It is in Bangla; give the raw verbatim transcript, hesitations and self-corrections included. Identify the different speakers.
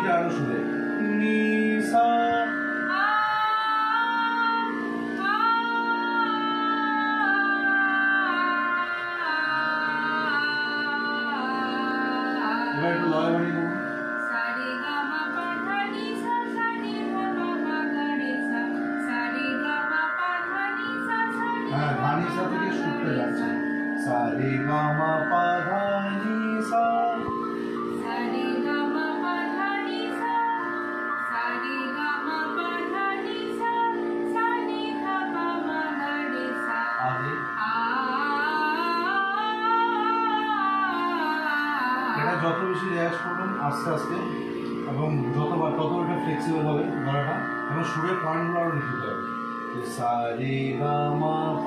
Speaker 1: নিটা আরো শুনে নি সা এবার একটু লয় বাড়ি দেবো
Speaker 2: সারে গা মা পা ধা নি সা সা নি ধা মা মা গা রে সা সারে গা মা পা ধা নি সা সা নি
Speaker 1: হ্যাঁ ধানি সা থেকে শুনতে যাচ্ছে সা রে গা মা পা ধা নি সা
Speaker 2: সারে গা মা পা ধা নি সা সারে গা মা পা ধা নি সা সা নি ধা মা মা গা রে সা
Speaker 1: আগে
Speaker 2: আ
Speaker 1: এটা যত বেশি রেয়াজ করবেন আস্তে আস্তে এবং যতবার তত এটা ফ্লেক্সিবল হবে গলাটা এবং সুরের পয়েন্টগুলো আরও নিতে হবে সা রে গা মা